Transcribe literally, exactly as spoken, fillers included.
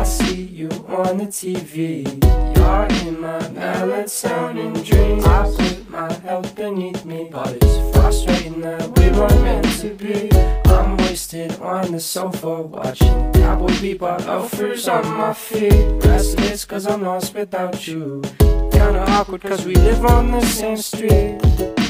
I see you on the T V. You're in my melatonin dreams. I put my health beneath me, but it's frustrating that we weren't meant to be. I'm wasted on the sofa watching Cowboy Bebop, loafers on my feet. Restless cause I'm lost without you. Kinda awkward cause we live on the same street.